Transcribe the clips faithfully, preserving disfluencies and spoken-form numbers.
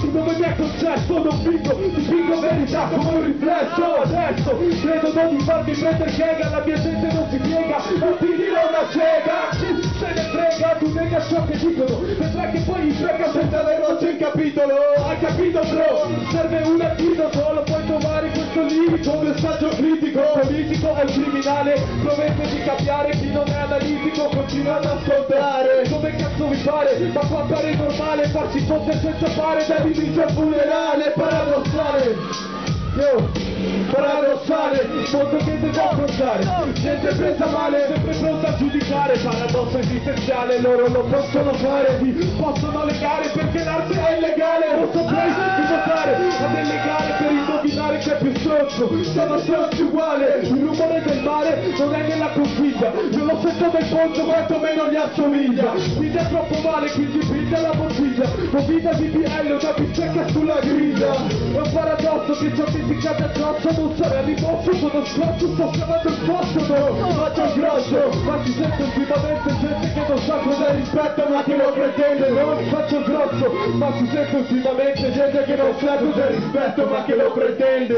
dove mi è concesso non vinco, ti vinco verità come un riflesso. Adesso credo di farmi prendere piega, la mia gente non si piega, ma ti dirò una cieca, chi se ne frega, tu nega ciò che dicono, vedrai che poi gli frega senza le rocce in capitolo. Hai capito bro? Serve un antidoto, lo puoi trovare questo lirico, un messaggio critico, politico è un criminale, promette di cambiare, chi non è analitico continua ad ascoltare, come cazzo vi pare, ma qua pare normale farsi fottere senza fare da diviso al funerale, paradossale. Yo, paradossale, molto gente da affrontare, gente presa male, sempre pronta a giudicare, paradosso esistenziale, loro lo possono fare, vi possono legare perché l'arte è illegale, non saprei di votare, ad è illegale per indovinare che è più stronzo, sono stronzi uguale, il rumore del mare non è nella conchiglia, io lo sento del ponzo quanto meno gli assomiglia, vita è troppo male quindi pinta la bottiglia, con vita di biello da bicecca sulla griglia, è un paradosso che ciò che si cade addosso non sarà rimosso, sono scroccio, sto scavando il fosso, no, faccio il grosso, ma si sente ultimamente gente che non sa cosa è rispetto ma che lo pretende, non faccio il grosso, ma si sente ultimamente gente che non sa cosa è rispetto ma che lo pretende,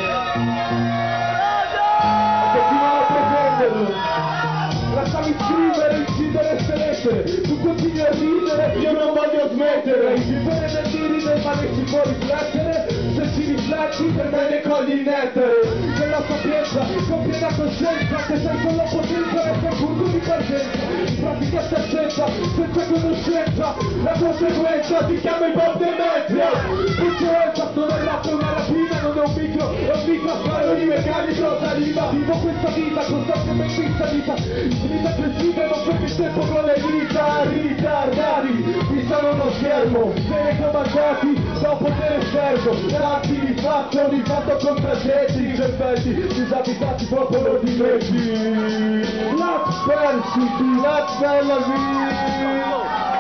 continuano a pretenderlo. Lasciami scrivere, incidere e essere, tu continui a ridere, io non voglio smettere, vivere nel diride ma ne si può riflettere, se ci rifletti per me ne cogli il nettere, nella sapienza, con piena coscienza, che sei con la potenza e sei punto di partenza, in pratica sta scienza, senza conoscenza, la conseguenza ti chiama i bomb dementia, influenza, sono il rap è una rapina, non è un micro, è un micro sparo di meccanico saliva, vivo questa vita costantemente in salita, vita precisa non fermi il tempo con le dita, ritardati, fissano uno schermo, telecomandati da un potere servo, tanti di fatto, di fatto contraggetti, cervelli, disabitati proprio di leggi, la persiti, la bella vita.